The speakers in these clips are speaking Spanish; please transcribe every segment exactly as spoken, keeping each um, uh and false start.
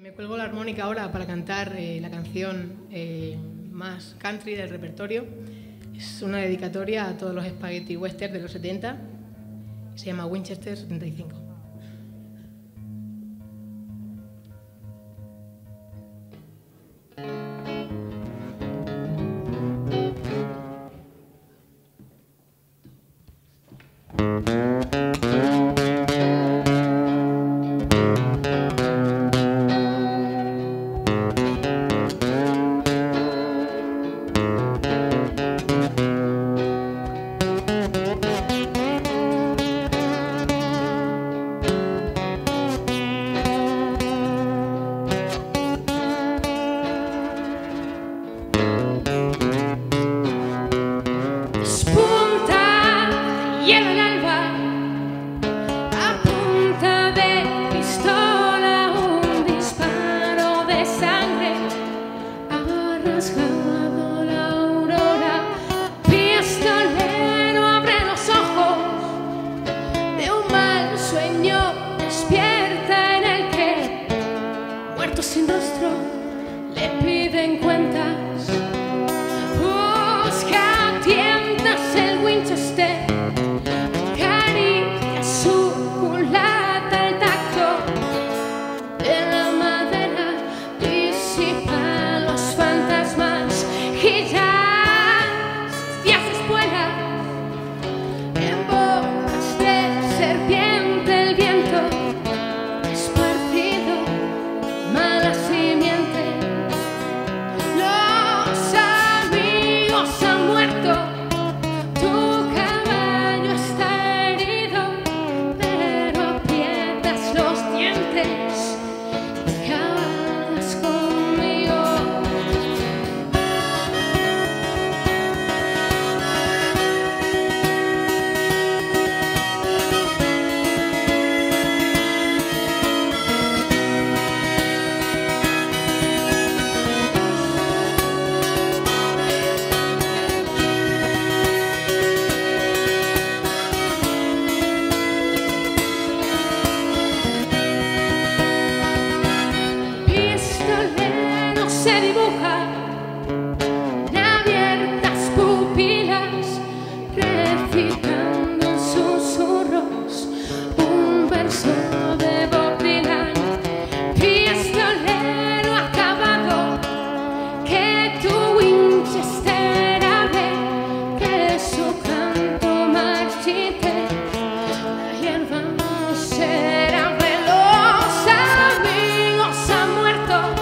Me cuelgo la armónica ahora para cantar eh, la canción eh, más country del repertorio. Es una dedicatoria a todos los spaghetti western de los setenta. Se llama Winchester setenta y cinco. Sin rostro le piden cuentas, busca tientas el Winchester, acaricia su culata el tacto de la madera, disipa los fantasmas y ya se hace espuela en bocas de serpiente el viento. Se dibuja de abiertas pupilas, recitando en susurros un verso de Bob Dylan. Pistolero acabado, que tu Winchester hable, que su canto marchite, la hierba miserable. Los amigos han muerto.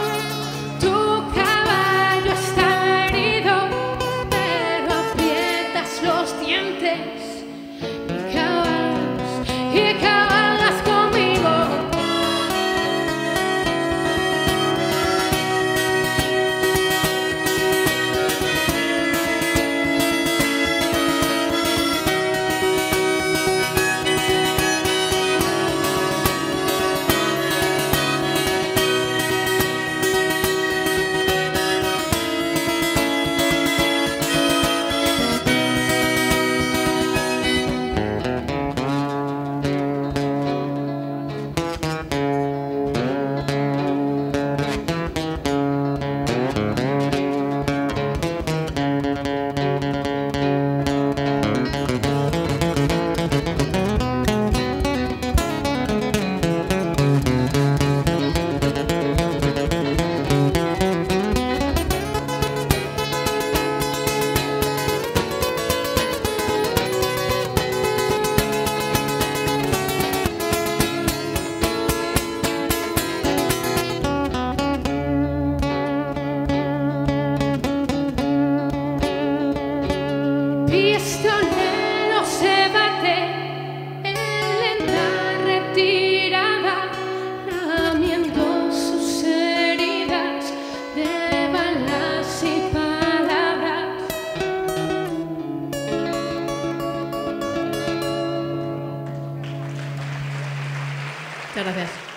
Pistolero se bate en lenta retirada, lamiendo sus heridas de balas y palabras. Muchas gracias.